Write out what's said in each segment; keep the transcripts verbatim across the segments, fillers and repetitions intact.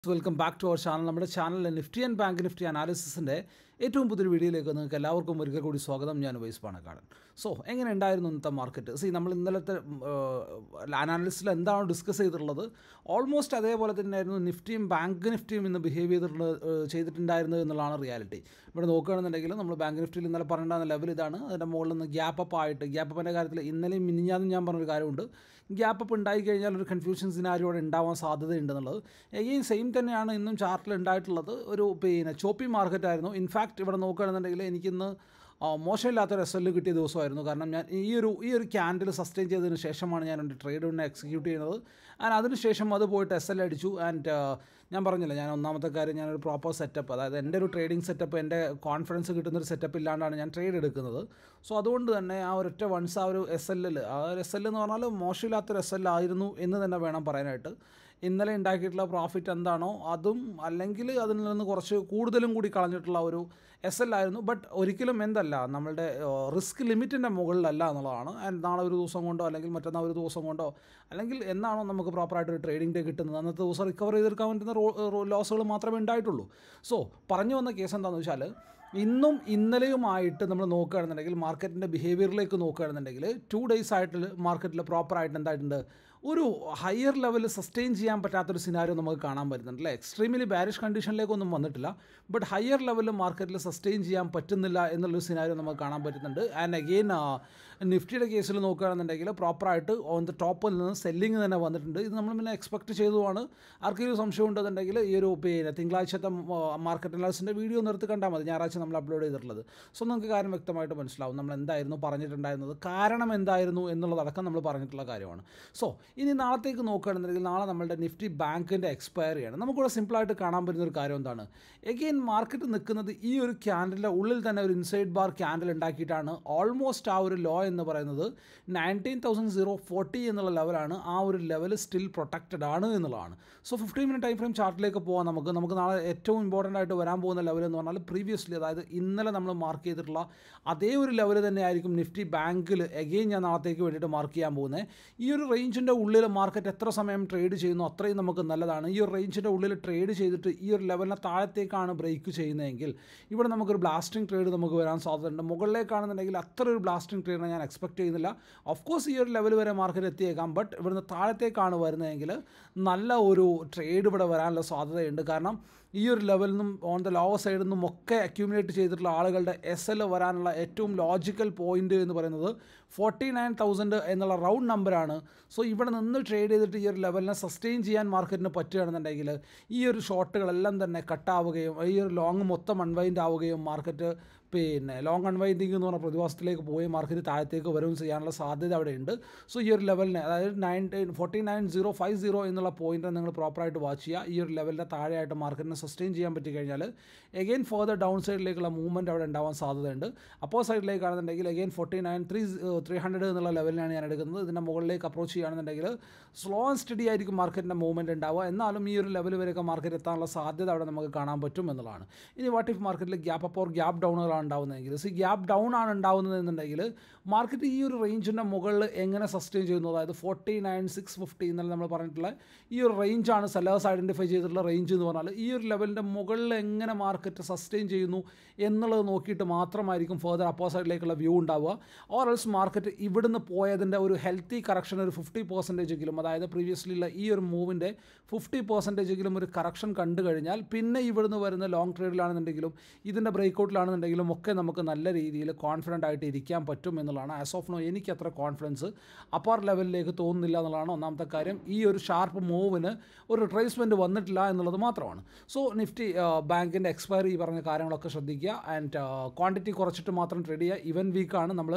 Welcome back to our channel. നമ്മുടെ ചാനലിലെ Nifty and bank Nifty അനാലിസിസിൻ്റെ ഏറ്റവും പുതിയൊരു വീഡിയോയിലേക്ക് നിങ്ങൾക്ക് എല്ലാവർക്കും ഒരിക്കൽ കൂടി സ്വാഗതം. ഞാൻ വൈസ് പാണക്കാടൻ. സോ എങ്ങനെ ഉണ്ടായിരുന്നു ഇന്നത്തെ മാർക്കറ്റ്? സി നമ്മൾ ഇന്നലത്തെ അനാലിസിൽ എന്താണ് ഡിസ്കസ് ചെയ്തിട്ടുള്ളത്, ഓൾമോസ്റ്റ് അതേപോലെ തന്നെയായിരുന്നു നിഫ്റ്റിയും ബാങ്ക് നിഫ്റ്റിയും ഇന്ന് ബിഹേവ് ചെയ്തിട്ടുള്ളത് ചെയ്തിട്ടുണ്ടായിരുന്നത് എന്നുള്ളതാണ് റിയാലിറ്റി. ഇവിടെ നോക്കുകയാണെന്നുണ്ടെങ്കിൽ നമ്മൾ ബാങ്ക് നിഫ്റ്റിയിൽ ഇന്നലെ പറഞ്ഞിട്ടുണ്ടാകുന്ന ലെവൽ ഇതാണ്. അതിൻ്റെ മുകളിൽ നിന്ന് ഗ്യാപ്പ് അപ്പ് ആയിട്ട്, ഗ്യാപ്പ് അപ്പിൻ്റെ കാര്യത്തിൽ ഇന്നലെയും മിനിഞ്ഞാന്നും ഞാൻ പറഞ്ഞൊരു കാര്യമുണ്ട്, ഗ്യാപ്പ് അപ്പ് ഉണ്ടായി കഴിഞ്ഞാൽ ഒരു കൺഫ്യൂഷൻ സിനാരിയോ അവിടെ ഉണ്ടാവാൻ സാധ്യതയുണ്ടെന്നുള്ളത്. എഗെയിൻ സെയിം തന്നെയാണ് ഇന്നും ചാർട്ടിൽ ഉണ്ടായിട്ടുള്ളത്. ഒരു പിന്നെ ചോപ്പി മാർക്കറ്റായിരുന്നു. ഇൻഫാക്റ്റ് ഇവിടെ നോക്കുകയാണെന്നുണ്ടെങ്കിൽ എനിക്കിന്ന് മോശമില്ലാത്തൊരു എസ് എൽ കിട്ടിയ ദിവസമായിരുന്നു. കാരണം ഞാൻ ഈ ഒരു ഈ ഒരു ക്യാൻഡിൽ സസ്റ്റെയിൻ ചെയ്തതിന് ശേഷമാണ് ഞാൻ എൻ്റെ ട്രേഡ് ഒന്ന് എക്സിക്യൂട്ട് ചെയ്യുന്നത്. ആൻഡ് അതിനുശേഷം അത് പോയിട്ട് എസ് എൽ അടിച്ചു. ആൻഡ് ഞാൻ പറഞ്ഞില്ല, ഞാൻ ഒന്നാമത്തെ കാര്യം ഞാനൊരു പ്രോപ്പർ സെറ്റപ്പ്, അതായത് എൻ്റെ ഒരു ട്രേഡിംഗ് സെറ്റപ്പ്, എൻ്റെ കോൺഫിഡൻസ് കിട്ടുന്നൊരു സെറ്റപ്പ് ഇല്ലാണ്ടാണ് ഞാൻ ട്രേഡ് എടുക്കുന്നത്. സോ അതുകൊണ്ട് തന്നെ ആ ഒരൊറ്റ വൺസ് ആ ഒരു എസ് എല്ലിൽ ആ ഒരു എസ് എൽ എന്ന് പറഞ്ഞാൽ മോശമില്ലാത്തൊരു എസ് എൽ ആയിരുന്നു എന്ന് തന്നെ വേണം പറയാനായിട്ട്. ഇന്നലെ ഉണ്ടാക്കിയിട്ടുള്ള പ്രോഫിറ്റ് എന്താണോ അതും അല്ലെങ്കിൽ അതിൽ നിന്ന് കുറച്ച് കൂടുതലും കൂടി കളഞ്ഞിട്ടുള്ള ഒരു എസ് എൽ ആയിരുന്നു. ബട്ട് ഒരിക്കലും എന്തല്ല, നമ്മളുടെ റിസ്ക് ലിമിറ്റിൻ്റെ മുകളിലല്ല എന്നുള്ളതാണ്. ആൻഡ് നാളെ ഒരു ദിവസം കൊണ്ടോ അല്ലെങ്കിൽ മറ്റന്നാൾ ഒരു ദിവസം കൊണ്ടോ അല്ലെങ്കിൽ എന്നാണോ നമുക്ക് പ്രോപ്പറായിട്ട് ഒരു ട്രേഡിംഗ് ഡേ കിട്ടുന്നത് അന്നത്തെ ദിവസം റിക്കവർ ചെയ്തെടുക്കാൻ പറ്റുന്ന ലോസുകൾ മാത്രമേ ഉണ്ടായിട്ടുള്ളൂ. സോ പറഞ്ഞു വന്ന കേസ് എന്താണെന്ന് വെച്ചാൽ, ഇന്നും ഇന്നലെയുമായിട്ട് നമ്മൾ നോക്കുകയാണെന്നുണ്ടെങ്കിൽ മാർക്കറ്റിൻ്റെ ബിഹേവിയറിലേക്ക് നോക്കുകയാണെന്നുണ്ടെങ്കിൽ ടു ഡേയ്സ് ആയിട്ട് മാർക്കറ്റിൽ പ്രോപ്പറായിട്ട് എന്തായിട്ടുണ്ട്, ഒരു ഹയർ ലെവൽ സസ്റ്റെയിൻ ചെയ്യാൻ പറ്റാത്തൊരു സിനാരിയോ നമുക്ക് കാണാൻ പറ്റുന്നുണ്ട് അല്ലേ. എക്സ്ട്രീമിലി ബാരിഷ് കണ്ടീഷനിലേക്കൊന്നും വന്നിട്ടില്ല, ബട്ട് ഹയർ ലെവലിൽ മാർക്കറ്റിൽ സസ്റ്റെയിൻ ചെയ്യാൻ പറ്റുന്നില്ല എന്നുള്ളൊരു സിനാരിയോ നമുക്ക് കാണാൻ പറ്റുന്നുണ്ട്. ആൻഡ് അഗെയിൻ നിഫ്റ്റിയുടെ കേസിൽ നോക്കുകയാണെന്നുണ്ടെങ്കിൽ പ്രോപ്പറായിട്ട് ഓൺ ദ ടോപ്പിൽ നിന്ന് സെല്ലിങ് തന്നെ വന്നിട്ടുണ്ട്. ഇത് നമ്മൾ പിന്നെ എക്സ്പെക്ട് ചെയ്തതുമാണ്. ആർക്കെങ്കിലും സംശയം ഉണ്ടെന്നുണ്ടെങ്കിൽ ഈ ഒരു പിന്നെ തിങ്കളാഴ്ചത്തെ മാർക്കറ്റ് അനാലിസിൻ്റെ വീഡിയോ നിർത്തി കണ്ടാൽ മതി, ഞായറാഴ്ച നമ്മൾ അപ്ലോഡ് ചെയ്തിട്ടുള്ളത്. സോ നമുക്ക് കാര്യം വ്യക്തമായിട്ട് മനസ്സിലാവും നമ്മൾ എന്തായിരുന്നു പറഞ്ഞിട്ടുണ്ടായിരുന്നത്, കാരണം എന്തായിരുന്നു എന്നുള്ളതടക്കം നമ്മൾ പറഞ്ഞിട്ടുള്ള കാര്യമാണ്. സോ ഇനി നാളത്തേക്ക് നോക്കുകയാണെന്നുണ്ടെങ്കിൽ നാളെ നമ്മളുടെ നിഫ്റ്റി ബാങ്കിൻ്റെ എക്സ്പയറിയാണ്. നമുക്കിവിടെ സിമ്പിളായിട്ട് കാണാൻ പറ്റുന്ന ഒരു കാര്യം എന്താണ്, എഗെയിൻ മാർക്കറ്റ് നിൽക്കുന്നത് ഈ ഒരു ക്യാൻഡിലിൻ്റെ ഉള്ളിൽ തന്നെ ഒരു ഇൻസൈഡ് ബാർ ക്യാൻഡിൽ ഉണ്ടാക്കിയിട്ടാണ്. ഓൾമോസ്റ്റ് ആ ഒരു ലോ എന്ന് പറയുന്നത് നയൻറ്റീൻ തൗസൻഡ് സീറോ ഫോർട്ടി എന്നുള്ള ലെവലാണ്. ആ ഒരു ലെവൽ സ്റ്റിൽ പ്രൊട്ടക്റ്റഡ് ആണ് എന്നുള്ളതാണ്. So fifteen minute time frame ചാർട്ടിലേക്ക് പോകാം നമുക്ക്. നമുക്ക് നാളെ ഏറ്റവും ഇമ്പോർട്ടൻ്റ് ആയിട്ട് വരാൻ പോകുന്ന ലെവൽ എന്ന് പറഞ്ഞാൽ പ്രീവിയസ്ലി, അതായത് ഇന്നലെ നമ്മൾ മാർക്ക് ചെയ്തിട്ടുള്ള അതേ ഒരു ലെവൽ തന്നെയായിരിക്കും നിഫ്റ്റി ബാങ്കിൽ എഗെയിൻ ഞാൻ നാളത്തേക്ക് വേണ്ടിയിട്ട് മാർക്ക് ചെയ്യാൻ പോകുന്നത്. ഈ ഒരു റേഞ്ചിൻ്റെ ഉള്ളിൽ മാർക്കറ്റ് എത്ര സമയം ട്രേഡ് ചെയ്യുന്നു അത്രയും നമുക്ക് നല്ലതാണ്. ഈ ഒരു റേഞ്ചിൻ്റെ ഉള്ളിൽ ട്രേഡ് ചെയ്തിട്ട് ഈ ഒരു ലെവലിനെ താഴത്തേക്കാണ് ബ്രേക്ക് ചെയ്യുന്നതെങ്കിൽ ഇവിടെ നമുക്കൊരു ബ്ലാസ്റ്റിംഗ് ട്രേഡ് നമുക്ക് വരാൻ സാധ്യതയുണ്ട്. മുകളിലേക്കാണെന്നുണ്ടെങ്കിൽ അത്ര ഒരു ബ്ലാസ്റ്റിംഗ് ട്രേഡിനെ ഞാൻ എക്സ്പെക്ട് ചെയ്യുന്നില്ല. ഓഫ് കോഴ്സ് ഈ ഒരു ലെവൽ വരെ മാർക്കറ്റ് എത്തിയേക്കാം, ബട്ട് ഇവിടുന്ന് താഴത്തേക്കാണ് വരുന്നതെങ്കിൽ നല്ല ഒരു ട്രേഡ് ഇവിടെ വരാനുള്ള സാധ്യതയുണ്ട്. കാരണം ഈ ഒരു ലെവലിൽ നിന്നും ഓൺ ദ ലോവർ സൈഡിൽ നിന്നും ഒക്കെ അക്യൂമുലേറ്റ് ചെയ്തിട്ടുള്ള ആളുകളുടെ എസ് എൽ വരാനുള്ള ഏറ്റവും ലോജിക്കൽ പോയിന്റ് എന്ന് പറയുന്നത് ഫോർട്ടി നയൻ തൗസൻഡ് എന്നുള്ള റൗണ്ട് നമ്പറാണ്. സോ ഇവിടെ നിന്ന് ട്രേഡ് ചെയ്തിട്ട് ഈ ഒരു ലെവലിനെ സസ്റ്റെയിൻ ചെയ്യാൻ മാർക്കറ്റിന് പറ്റുകയാണെന്നുണ്ടെങ്കിൽ ഈ ഒരു ഷോട്ടുകളെല്ലാം തന്നെ കട്ടാവുകയും ഈ ഒരു ലോങ് മൊത്തം അൺവൈൻഡ് ആവുകയും മാർക്കറ്റ് പിന്നെ ലോങ് അൺവൈൻഡിങ് എന്ന് പറഞ്ഞ പ്രതിഭാസത്തിലേക്ക് പോയി മാർക്കറ്റ് താഴത്തേക്ക് വരും ചെയ്യാനുള്ള സാധ്യത അവിടെയുണ്ട്. സോ ഈ ഒരു ലെവലിനെ, അതായത് nineteen forty nine zero five zero എന്നുള്ള പോയിന്റ് നിങ്ങൾ പ്രോപ്പറായിട്ട് വാച്ച് ചെയ്യുക. ഈ ഒരു ലെവലിൻ്റെ താഴെയായിട്ട് മാർക്കറ്റിനെ സസ്റ്റെയിൻ ചെയ്യാൻ പറ്റി കഴിഞ്ഞാൽ എഗെയിൻ ഫർദർ ഡൗൺ സൈഡിലേക്കുള്ള മൂവ്മെൻറ്റ് അവിടെ ഉണ്ടാവാൻ സാധ്യതയുണ്ട്. അപ്പോൾ സൈഡിലേക്കാണെന്നുണ്ടെങ്കിൽ again forty nine three three hundred എന്നുള്ള ലെവലിനാണ് ഞാൻ എടുക്കുന്നത്. ഇതിൻ്റെ മുകളിലേക്ക് അപ്രോച്ച് ചെയ്യുകയാണെന്നുണ്ടെങ്കിൽ സ്ലോ ആൻഡ് സ്റ്റഡി ആയിരിക്കും മാർക്കറ്റിൻ്റെ മൂവ്മെൻറ്റ് ഉണ്ടാവുക. എന്നാലും ഈ ഒരു ലെവൽ വരെയൊക്കെ മാർക്കറ്റ് എത്താനുള്ള സാധ്യത അവിടെ നമുക്ക് കാണാൻ പറ്റും എന്നുള്ളതാണ്. ഇനി വാട്ട് ഇഫ് മാർക്കറ്റിൽ ഗ്യാപ്പ് അപ്പ് ഓർ ഗ്യാപ്പ് ഡൗണുകളാണ് ഉണ്ടാവുന്നതെങ്കിൽ, സി ഗ്യാപ്പ് ഡൗൺ ആണ് ഉണ്ടാവുന്നത് എന്നുണ്ടെങ്കിൽ മാർക്കറ്റ് ഈ ഒരു റേഞ്ചിൻ്റെ മുകളിൽ എങ്ങനെ സസ്റ്റെയിൻ ചെയ്യുന്നു, അതായത് ഫോർട്ടി നയൻ സിക്സ് ഫിഫ്റ്റി എന്നല്ല നമ്മൾ പറഞ്ഞിട്ടുള്ള ഈ ഒരു റേഞ്ചാണ് സെല്ലേഴ്സ് ഐഡൻറ്റിഫൈ ചെയ്തിട്ടുള്ള റേഞ്ച് എന്ന് പറഞ്ഞാൽ ഈ ഒരു ലെവലിൻ്റെ മുകളിൽ എങ്ങനെ മാർക്കറ്റ് സസ്റ്റെയിൻ ചെയ്യുന്നു എന്നുള്ളത് നോക്കിയിട്ട് മാത്രമായിരിക്കും ഫർദർ അപ്പോ സൈഡിലേക്കുള്ള വ്യൂ ഉണ്ടാവുക. ഓർ എൽസ് മാർക്കറ്റ് ഇവിടുന്ന് പോയതിൻ്റെ ഒരു ഹെൽത്തി കറക്ഷൻ ഒരു ഫിഫ്റ്റി പെർസെൻറ്റേജ് എങ്കിലും, അതായത് പ്രീവിയസ്ലി ഉള്ള ഈ ഒരു മൂവിൻ്റെ ഫിഫ്റ്റി പെർസെൻറ്റേജ് എങ്കിലും ഒരു കറക്ഷൻ കണ്ടു കഴിഞ്ഞാൽ പിന്നെ ഇവിടുന്ന് വരുന്ന ലോങ് ട്രേഡിലാണെന്നുണ്ടെങ്കിലും ഇതിൻ്റെ ബ്രേക്കൗട്ടിലാണെന്നുണ്ടെങ്കിലും ഒക്കെ നമുക്ക് നല്ല രീതിയിൽ കോൺഫിഡൻ്റ് ആയിട്ട് ഇരിക്കാൻ പറ്റും എന്നുള്ളതാണ്. ആസ് ഓഫ് നോ എനിക്ക് അത്ര കോൺഫിഡൻസ് അപ്പർ ലെവലിലേക്ക് തോന്നുന്നില്ല എന്നുള്ളതാണ് ഒന്നാമത്തെ കാര്യം. ഈ ഒരു ഷാർപ്പ് മൂവിന് ഒരു റിട്രേസ്മെൻറ്റ് വന്നിട്ടില്ല എന്നുള്ളത് മാത്രമാണ്. സോ നിഫ്റ്റി ബാങ്കിൻ്റെ എക്സ്പയറി ഈ പറഞ്ഞ കാര്യങ്ങളൊക്കെ ശ്രദ്ധിക്കുക. ആൻഡ് ക്വാണ്ടിറ്റി കുറച്ചിട്ട് മാത്രം ട്രേഡ് ചെയ്യുക. ഇവൻ വീക്കാണ്. നമ്മൾ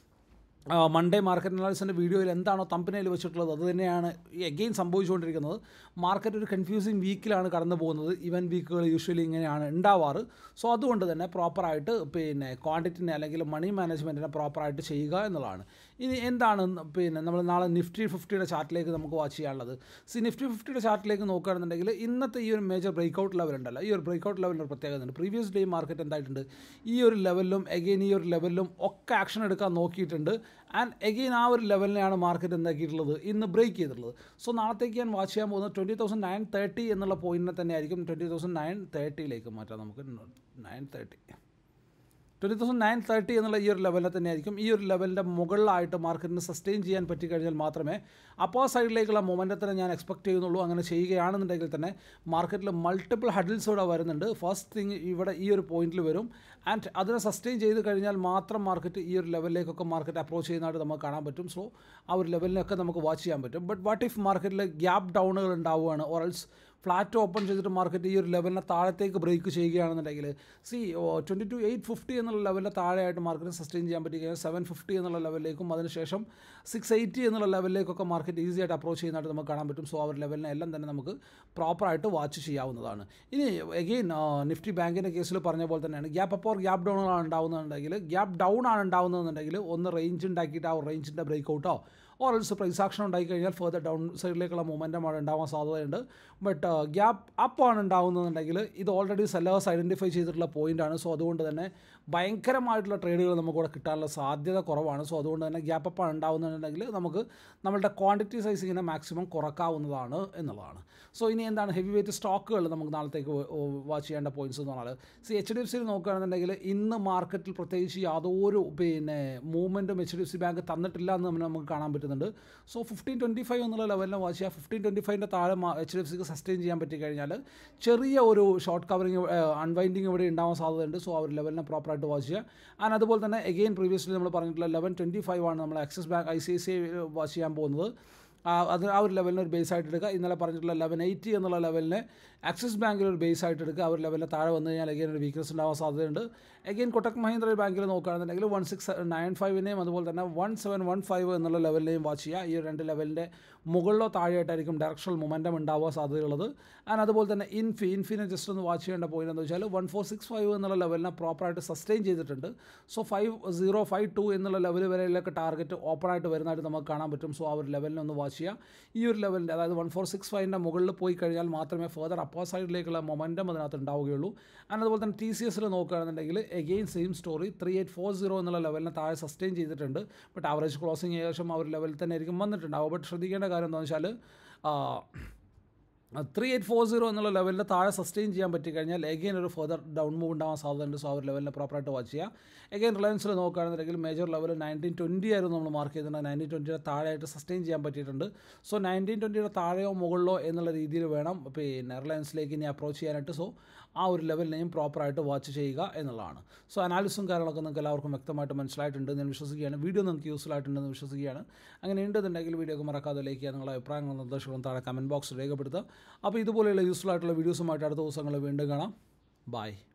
മൺഡേ മാർക്കറ്റ് അനാലിസിൻ്റെ വീഡിയോയിൽ എന്താണോ തമ്പനയിൽ വെച്ചിട്ടുള്ളത് അത് തന്നെയാണ് എഗെയിൻ സംഭവിച്ചുകൊണ്ടിരിക്കുന്നത്. മാർക്കറ്റ് ഒരു കൺഫ്യൂസിങ് വീക്കിലാണ് കടന്നു പോകുന്നത്. ഇവൻ വീക്കുകൾ യൂഷ്വലി ഇങ്ങനെയാണ് ഉണ്ടാവാറ്. സോ അതുകൊണ്ട് തന്നെ പ്രോപ്പറായിട്ട് പിന്നെ ക്വാണ്ടിറ്റിനെ അല്ലെങ്കിൽ മണി മാനേജ്മെൻറ്റിനെ പ്രോപ്പറായിട്ട് ചെയ്യുക എന്നുള്ളതാണ്. ഇനി എന്താണ് പിന്നെ നമ്മൾ നാളെ നിഫ്റ്റി ഫിഫ്റ്റിയുടെ ചാർട്ടിലേക്ക് നമുക്ക് വാച്ച് ചെയ്യാനുള്ളത്? സി നിഫ്റ്റി ഫിഫ്റ്റിയുടെ ചാർട്ടിലേക്ക് നോക്കുകയാണെന്നുണ്ടെങ്കിൽ ഇന്നത്തെ ഈ ഒരു മേജർ ബ്രേക്കൗട്ട് ലെവൽ ഉണ്ടല്ലോ, ഈ ഒരു ബ്രേക്കൗട്ട് ലെവലിന് ഒരു പ്രത്യേകത ഉണ്ട്. പ്രീവിയസ് ഡേ മാർക്കറ്റ് എന്തായിട്ടുണ്ട്, ഈ ഒരു ലെവലിലും എഗെയിൻ ഈ ഒരു ലെവലിലും ഒക്കെ ആക്ഷൻ എടുക്കാൻ നോക്കിയിട്ടുണ്ട്. ആൻഡ് എഗെയിൻ ആ ഒരു ലെവലിനെയാണ് മാർക്കറ്റ് എന്താക്കിയിട്ടുള്ളത്, ഇന്ന് ബ്രേക്ക് ചെയ്തിട്ടുള്ളത്. സോ നാളത്തേക്ക് ഞാൻ വാച്ച് ചെയ്യാൻ പോകുന്നത് ട്വൻറ്റി തൗസൻഡ് നയൻ തേർട്ടി എന്നുള്ള പോയിന്റിനെ തന്നെ ആയിരിക്കും. ട്വൻറ്റി തൗസൻഡ് നയൻ തേർട്ടിയിലേക്ക് മാറ്റാം നമുക്ക്. Nine thirty twenty thousand nine thirty എന്നുള്ള ഈ ഒരു ലെവലിൽ തന്നെ ആയിരിക്കും. ഈ ഒരു ലെവലിൻ്റെ മുകളിലായിട്ട് മാർക്കറ്റിന് സസ്റ്റെയിൻ ചെയ്യാൻ പറ്റിക്കഴിഞ്ഞാൽ മാത്രമേ അപ്പർ സൈഡിലേക്കുള്ള മൊമെൻറ്റത്തിനെ ഞാൻ എക്സ്പെക്ട് ചെയ്യുന്നുള്ളൂ. അങ്ങനെ ചെയ്യുകയാണെന്നുണ്ടെങ്കിൽ തന്നെ മാർക്കറ്റിൽ മൾട്ടിപ്പിൾ ഹഡിൽസ് ഇവിടെ വരുന്നുണ്ട്. ഫസ്റ്റ് തിങ് ഇവിടെ ഈ ഒരു പോയിന്റിൽ വരും. ആൻഡ് അതിനെ സസ്റ്റെയിൻ ചെയ്ത് കഴിഞ്ഞാൽ മാത്രം മാർക്കറ്റ് ഈ ഒരു ലെവലിലേക്കൊക്കെ മാർക്കറ്റ് അപ്രോച്ച് ചെയ്യുന്നതായിട്ട് നമുക്ക് കാണാൻ പറ്റും. സോ ആ ഒരു ലെവലിനൊക്കെ നമുക്ക് വാച്ച് ചെയ്യാൻ പറ്റും. ബട്ട് വാട്ട് ഇഫ് മാർക്കറ്റിൽ ഗ്യാപ്പ് ഡൗണുകൾ ഉണ്ടാവുകയാണ്, ഓർ എൽസ് ഫ്ലാറ്റ് ഓപ്പൺ ചെയ്തിട്ട് മാർക്കറ്റ് ഈ ഒരു ലെവലിനെ താഴത്തേക്ക് ബ്രേക്ക് ചെയ്യുകയാണെന്നുണ്ടെങ്കിൽ see twenty two eight fifty എന്നുള്ള ലെവലിൽ താഴെയായിട്ട് മാർക്കറ്റ് സസ്റ്റെയിൻ ചെയ്യാൻ പറ്റുകയും സെവൻ ഫിഫ്റ്റി എന്നുള്ള ലെവലിലേക്കും അതിനുശേഷം സിക്സ് എയ്റ്റി എന്നുള്ള ലെവലിലേക്കൊക്കെ മാർക്കറ്റ് ഈസി ആയിട്ട് അപ്രോച്ച് ചെയ്യുന്നതായിട്ട് നമുക്ക് കാണാൻ പറ്റും. സോ ആ ഒരു ലെവലിനെ എല്ലാം തന്നെ നമുക്ക് പ്രോപ്പറായിട്ട് വാച്ച് ചെയ്യാവുന്നതാണ്. ഇനി എഗെയിൻ നിഫ്റ്റി ബാങ്കിൻ്റെ കേസിൽ പറഞ്ഞ പോലെ തന്നെയാണ്, gap up or gap down ആണ് ഉണ്ടാവുന്നതെന്നുണ്ടെങ്കിൽ, ഗ്യാപ്പ് ഡൗൺ ആണ് ഉണ്ടാവുന്നതെന്നുണ്ടെങ്കിൽ ഒന്ന് റേഞ്ച് ഉണ്ടാക്കിയിട്ട് ആ റേഞ്ചിൻ്റെ ബ്രേക്കൗട്ടോ ഓർ എൽസ് പ്രൈസ് ആക്ഷൻ ഉണ്ടായി കഴിഞ്ഞാൽ ഫർദർ ഡൗൺ സൈഡിലേക്കുള്ള മൊമെൻറ്റമാണ് ഉണ്ടാവാൻ സാധ്യതയുണ്ട്. ബട്ട് ഗ്യാപ്പ് അപ്പ് ആണ് ഉണ്ടാകുന്നതെന്നുണ്ടെങ്കിൽ ഇത് ഓൾറെഡി സെല്ലേഴ്സ് ഐഡൻറ്റിഫൈ ചെയ്തിട്ടുള്ള പോയിൻ്റാണ്. സോ അതുകൊണ്ട് തന്നെ ഭയങ്കരമായിട്ടുള്ള ട്രേഡുകൾ നമുക്കിവിടെ കിട്ടാനുള്ള സാധ്യത കുറവാണ്. സോ അതുകൊണ്ട് തന്നെ ഗ്യാപ്പ് അപ്പ് ആണ് ഉണ്ടാകുന്നുണ്ടെങ്കിൽ നമുക്ക് നമ്മളുടെ ക്വാണ്ടിറ്റി സൈസ് ഇങ്ങനെ മാക്സിമം കുറക്കാവുന്നതാണ് എന്നുള്ളതാണ്. സോ ഇനി എന്താണ് ഹെവി വെയിറ്റ് സ്റ്റോക്കുകൾ നമുക്ക് നാളത്തേക്ക് വാച്ച് ചെയ്യേണ്ട പോയിൻറ്റ്സ് എന്ന് പറഞ്ഞാൽ, സി എച്ച് ഡി എഫ് സിയിൽ നോക്കുകയാണെന്നുണ്ടെങ്കിൽ ഇന്ന് മാർക്കറ്റിൽ പ്രത്യേകിച്ച് യാതൊരു പിന്നെ മൂവ്മെൻറ്റും H D F C bank തന്നിട്ടില്ല എന്ന് നമുക്ക് കാണാൻ പറ്റുന്നുണ്ട്. സോ ഫിഫ്റ്റീൻ ട്വൻറ്റി ഫൈവ് എന്നുള്ള ലെവലിനെ വാച്ച് ചെയ്യുക. ഫിഫ്റ്റീൻ ട്വൻറ്റി ഫൈവിൻ്റെ താഴെ എച്ച് ഡി എഫ് സിക്ക് സസ്റ്റെയിൻ ചെയ്യാൻ പറ്റിക്കഴിഞ്ഞാൽ ചെറിയ ഒരു ഷോർട്ട് കവറിങ് അൺവൈൻഡിങ് ഇവിടെ ഉണ്ടാവാൻ സാധ്യതയുണ്ട്. സോ ആ ഒരു ലെവലിനെ പ്രോപ്പറായിട്ട് വാച്ച് ചെയ്യുക. ആൻഡ് അതുപോലെ തന്നെ എഗെയിൻ പ്രീവിയസ്ലി നമ്മൾ പറഞ്ഞിട്ടുള്ള ലെവൻ ട്വൻറ്റി ഫൈവ് ആണ് നമ്മൾ Axis bank I C I C I watch ചെയ്യാൻ പോകുന്നത്. അത് ആ ഒരു ലെവലിന് ഒരു ബേസ് ആയിട്ട് എടുക്കുക. ഇന്നലെ പറഞ്ഞിട്ടുള്ള ലെവൻ എയ്റ്റി എന്നുള്ള ലെവലിനെ ആക്സിസ് ബാങ്കിൽ ഒരു ബേസ് ആയിട്ട് എടുക്കുക. ആ ഒരു ലെവലിൽ താഴെ വന്നു കഴിഞ്ഞാൽ എഗെയിൻ ഒരു വീക്ക്നെസ് ഉണ്ടാവാൻ സാധ്യതയുണ്ട്. എഗെയിൻ കൊട്ടക് മഹീന്ദ്ര ബാങ്കിൽ നോക്കുകയാണെന്നുണ്ടെങ്കിൽ വൺ സിക്സ് നയൻ ഫൈവിനെയും അതുപോലെ തന്നെ വൺ സെവൻ വൺ ഫൈവ് എന്നുള്ള ലെവലിനെയും വാച്ച് ചെയ്യുക. ഈ രണ്ട് ലെവലിൻ്റെ മുകളിലോ താഴെയായിട്ടായിരിക്കും ഡയറക്ഷണൽ മൊമെൻറ്റം ഉണ്ടാവാൻ സാധ്യതയുള്ളത്. ആൻഡ് അതുപോലെ തന്നെ ഇൻഫി ഇൻഫിനെ ജസ്റ്റ് ഒന്ന് വാച്ച് ചെയ്യേണ്ട പോയിന്റ് എന്ന് വെച്ചാൽ വൺ ഫോർ സിക്സ് ഫൈവ് എന്നുള്ള ലെവലിനെ പ്രോപ്പറായിട്ട് സസ്റ്റെയിൻ ചെയ്തിട്ടുണ്ട്. So five zero five two എന്നുള്ള ലെവൽ വരെയൊക്കെ ടാർഗറ്റ് ഓപ്പണായിട്ട് വരുന്നതായിട്ട് നമുക്ക് കാണാൻ പറ്റും. സോ ആ ഒരു ലെവലിനെ ഒന്ന് വാച്ച് ചെയ്യുക. ഈ ഒരു ലെവലിൻ്റെ അതായത് വൺ ഫോർ സിക്സ് ഫൈവിൻ്റെ മുകളിൽ പോയി കഴിഞ്ഞാൽ മാത്രമേ ഫർദർ അപ്പർ സൈഡിലേക്കുള്ള മൊമെൻറ്റം അതിനകത്ത് ഉണ്ടാവുകയുള്ളൂ. ആൻഡ് അതുപോലെ തന്നെ ടി സി എസിൽ നോക്കുകയാണെന്നുണ്ടെങ്കിൽ again same story, three eight four zero എന്നുള്ള ലെവലിനെ താഴെ സസ്റ്റെയിൻ ചെയ്തിട്ടുണ്ട്. ബട്ട് ആവറേജ് ക്ലോസിംഗ് ഏകദേശം ആ ഒരു ലെവലിൽ തന്നെ ആയിരിക്കും വന്നിട്ടുണ്ടാവും. ബട്ട് ശ്രദ്ധിക്കേണ്ട കാര്യം എന്താണെന്ന് വെച്ചാൽ ത്രീ എയ്റ്റ് ഫോർ സീറോ എന്നുള്ള ലെവലിൽ താഴെ സസ്റ്റെയിൻ ചെയ്യാൻ പറ്റിക്കഴിഞ്ഞാൽ എഗെയിൻ ഒരു ഫർദർ ഡൗൺ മൂവ് ഉണ്ടാവാൻ സാധ്യതയുണ്ട്. സോ ആ ഒരു ലെവലിനെ പ്രോപ്പറായിട്ട് വാച്ച് ചെയ്യുക. എഗെയിൻ റിലയൻസിൽ നോക്കുകയാണെന്നുണ്ടെങ്കിൽ മേജർ ലെവൽ നയൻറ്റീൻ ട്വൻറ്റി ആയിരുന്നു നമ്മൾ മാർക്ക് ചെയ്തിട്ടുണ്ട്. നയൻറ്റീൻ ട്വൻറ്റിയുടെ താഴെയായിട്ട് സസ്റ്റെയിൻ ചെയ്യാൻ പറ്റിയിട്ടുണ്ട്. സോ നയൻറ്റീൻ ട്വൻറ്റിയുടെ താഴെയോ മുകളിലോ എന്നുള്ള രീതിയിൽ വേണം പിന്നെ റിലയൻസിലേക്ക് ഇനി അപ്രോച്ച് ചെയ്യാനായിട്ട്. സോ ആ ഒരു ലെവലിനെയും പ്രോപ്പറായിട്ട് വാച്ച് ചെയ്യുക എന്നുള്ളതാണ്. സോ അനാലിസും കാര്യങ്ങളൊക്കെ നിങ്ങൾക്ക് എല്ലാവർക്കും വ്യക്തമായിട്ട് മനസ്സിലായിട്ടുണ്ട് ഞാൻ വിശ്വസിക്കുകയാണ്. വീഡിയോ നിങ്ങൾക്ക് യൂസ്ഫുൾ ആയിട്ടുണ്ടെന്ന് വിശ്വസിക്കുകയാണ്. അങ്ങനെ ഉണ്ടെന്നുണ്ടെങ്കിൽ വീഡിയോക്ക് മറക്കാതെ ലൈക്ക് ചെയ്യുക. നിങ്ങളുടെ അഭിപ്രായങ്ങളും നിർദ്ദേശങ്ങളും താഴെ കമൻറ്റ് ബോക്സിൽ രേഖപ്പെടുത്തുക. അപ്പോൾ ഇതുപോലെയുള്ള യൂസ്ഫുൾ ആയിട്ടുള്ള വീഡിയോസുമായിട്ട് അടുത്ത ദിവസങ്ങളിൽ വീണ്ടും കാണാം. ബൈ.